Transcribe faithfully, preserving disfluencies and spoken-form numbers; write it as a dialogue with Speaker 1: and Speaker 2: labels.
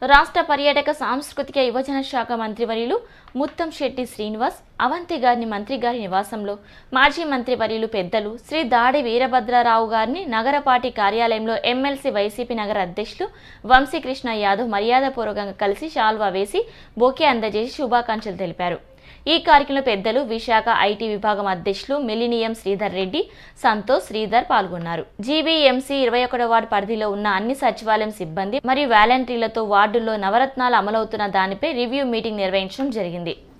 Speaker 1: రాష్ట్ర పర్యాటక సాంస్కృతిక యువజన శాఖ మంత్రివర్యులు ముత్తంశెట్టి శ్రీనివాస్ అవంతి గారిని మంత్రి గారి నివాసంలో మాజీ మంత్రివర్యులు పెద్దలు శ్రీ దాడి వీరభద్రరావు గారిని నగరపార్టీ కార్యాలయంలో ఎమ్మెల్సీ వైసీపీ నగర అధ్యక్షులు వంశీకృష్ణ యాదవ్ మర్యాదపూర్వకంగా కలిసి శాల్వా వేసి బొకే అందజేసి శుభాకాంక్షలు తెలిపారు। ఈ కార్యక్రమంలో పెద్దలు విశాఖ ఐటీ విభాగం అధ్యక్షులు మిలినియం శ్రీధర్ రెడ్డి, సంతోష్ శ్రీధర్ పాల్గొన్నారు। జీవీఎంసీ ఇరవై ఒకటవ వార్డు పరిధిలో ఉన్న అన్ని సచివాలయం సిబ్బంది మరియు వాలంటీర్లతో వార్డుల్లో నవరత్నాలు అమలవుతున్న దానిపై రివ్యూ మీటింగ్ నిర్వహించడం జరిగింది।